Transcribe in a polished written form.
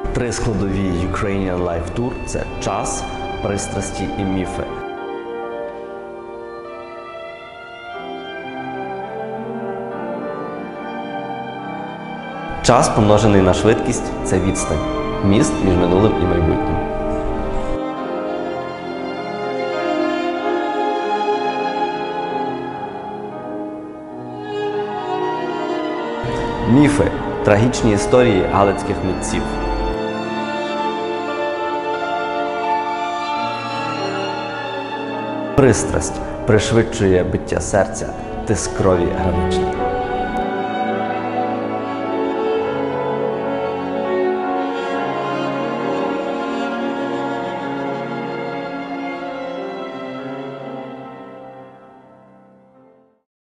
Три складові Ukrainian Life Tour – це час, пристрасті і міфи. Час, помножений на швидкість – це відстань. Міст між минулим і майбутнім. Міфи – трагічні історії галицьких митців. Пристрасть пришвидшує биття серця, тиск крові граничний.